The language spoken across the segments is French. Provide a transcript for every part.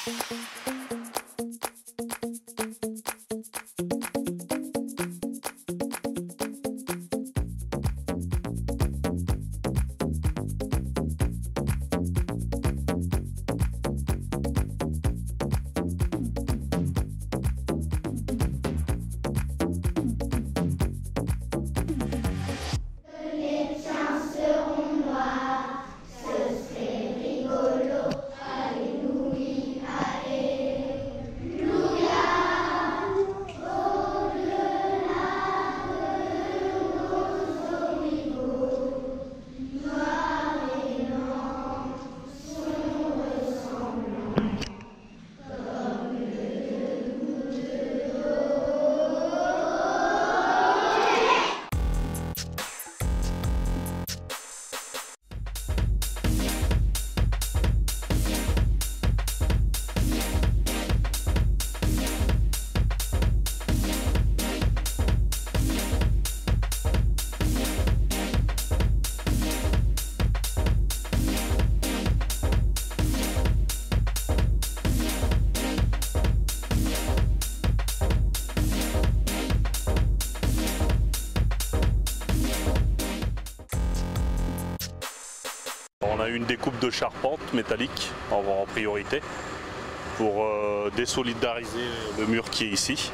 On a eu une découpe de charpente métallique en priorité pour désolidariser le mur qui est ici.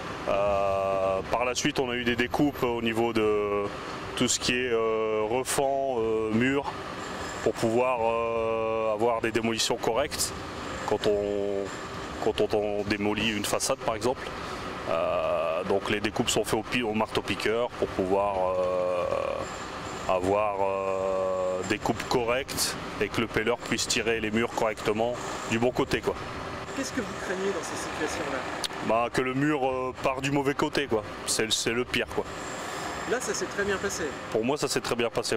Par la suite, on a eu des découpes au niveau de tout ce qui est refend, mur, pour pouvoir avoir des démolitions correctes quand on démolit une façade par exemple. Donc les découpes sont faites au marteau-piqueur pour pouvoir avoir des coupes correctes et que le pelleur puisse tirer les murs correctement du bon côté, quoi. Qu'est-ce que vous craignez dans ces situations-là? Que le mur part du mauvais côté, quoi. C'est le pire, quoi. Là, ça s'est très bien passé. Pour moi, ça s'est très bien passé.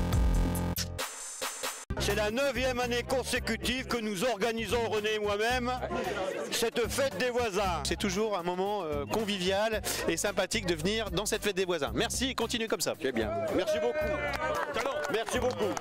C'est la 9e année consécutive que nous organisons, René et moi-même, cette fête des voisins. C'est toujours un moment convivial et sympathique de venir dans cette fête des voisins. Merci, continuez comme ça. C'est bien. Merci beaucoup. Merci beaucoup.